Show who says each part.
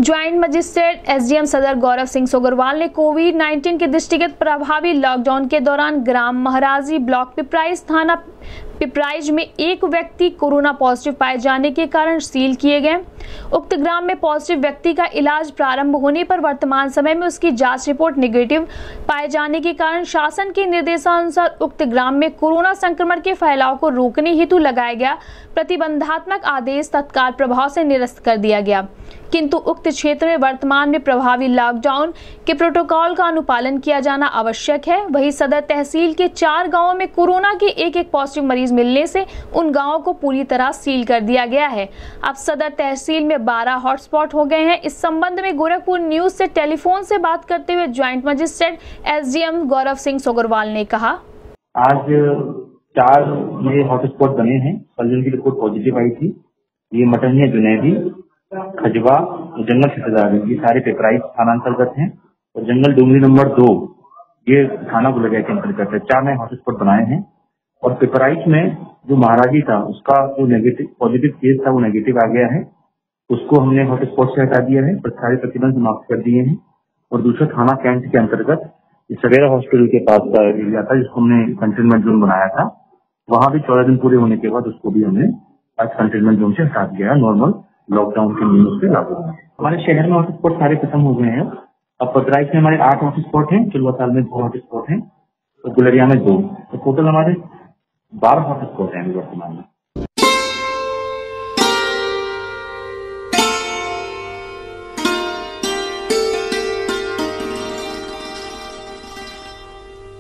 Speaker 1: Joint magistrate SDM सदर गौरव सिंह सोगरवाल ने कोविड-19 के दृष्टिगत प्रभावी लॉकडाउन के दौरान ग्राम महाराजी ब्लॉक पिपराइच थाना पिपराइच में एक व्यक्ति कोरोना पॉजिटिव पाए जाने के कारण सील किए गए। उक्त ग्राम में पॉजिटिव व्यक्ति का इलाज प्रारंभ होने पर वर्तमान समय में उसकी जांच रिपोर्ट नेगेटिव पाए जाने के कारण शासन के निर्देशानुसार उक्त ग्राम में कोरोना संक्रमण के फैलाव को रोकने हेतु लगाया गया प्रतिबंधात्मक आदेश तत्काल प्रभाव से निरस्त कर दिया गया। किंतु उक्त क्षेत्र में वर्तमान में प्रभावी लॉकडाउन के प्रोटोकॉल का अनुपालन किया जाना आवश्यक है। वहीं सदर तहसील के 4 गांवों में कोरोना के एक पॉजिटिव मरीज मिलने से उन गांवों को पूरी तरह सील कर दिया गया है। अब सदर तहसील में 12 हॉटस्पॉट हो गए हैं। इस संबंध में गोरखपुर न्यूज से टेलीफोन से बात करते हुए joint magistrate SDM Gaurav Singh Sogarwal ने कहा,
Speaker 2: आज 4 ये हॉटस्पॉट बने हैं। कल जिनकी रिपोर्ट पॉजिटिव आई थी, ये मटनिया, जुनैदी, खजवा, जंगल क्षेत्र, ये सारे पिपराइच थाना अंतर्गत हैं। और जंगल डोंगरी नंबर 2 ये थाना गुलरिया के अंतर्गत है। 4 नए हॉटस्पॉट बनाए हैं। और पिपराइच में जो महाराजी था, उसका जो नेगेटिव पॉजिटिव केस था वो नेगेटिव आ गया है। उसको हमने हॉटस्पॉट से हटा दिया है, सारे प्रतिबंध समाप्त कर दिए हैं। और दूसरा थाना कैंट के अंतर्गत सवेरा हॉस्पिटल के पास का एरिया था, जिसको हमने कंटेनमेंट जोन बनाया था, वहां भी 14 दिन पूरे होने के बाद उसको भी हमने आज कंटेनमेंट जोन से हटा दिया है। नॉर्मल लॉकडाउन के नियमों से लागू है। हमारे शहर में हॉटस्पॉट सारे खत्म हो गए हैं। अब पिपराइच में हमारे 8 हॉटस्पॉट हैं, चिल्वाताल में 2 हॉटस्पॉट हैं और गुलरिया में 2, तो टोटल हमारे 12 हॉटस्पॉट हैं वर्तमान में।